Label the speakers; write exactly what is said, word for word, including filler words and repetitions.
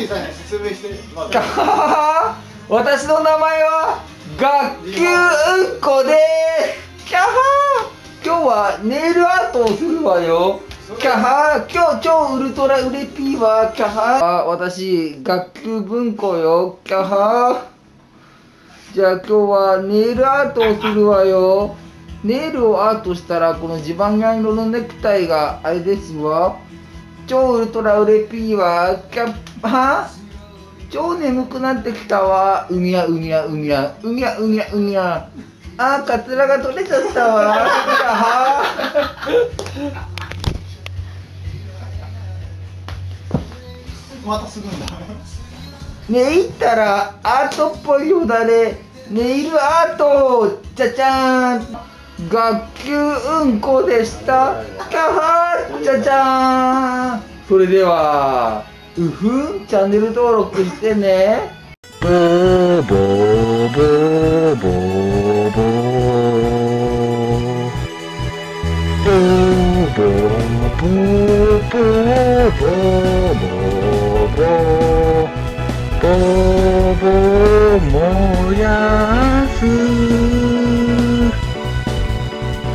Speaker 1: 説明して。
Speaker 2: かはは私の名前は学級うんこでーす。キャハー今日はネイルアートをするわよ。キャハー今日超ウルトラウレピーはキャハーあ私学級文庫よ。キャハーじゃあ今日はネイルアートをするわよ。ネイルをアートしたらこのジバンガ色のネクタイがあれですわ。超ウルトラウレピーはキャハ超眠くなってきたわ。うにゃうにゃうにゃうにゃうにゃうにゃあーカツラが取れちゃったわ。は
Speaker 1: またするんだ。
Speaker 2: ねいったらアートっぽいよだれ。ネイルアートじゃじゃーん学級うんこでした。キャハーじゃじゃーんそれではうふんチャンネル登録してね。
Speaker 3: ボーボーボーボーボーボーボーボーボーボーボーボーボー燃やす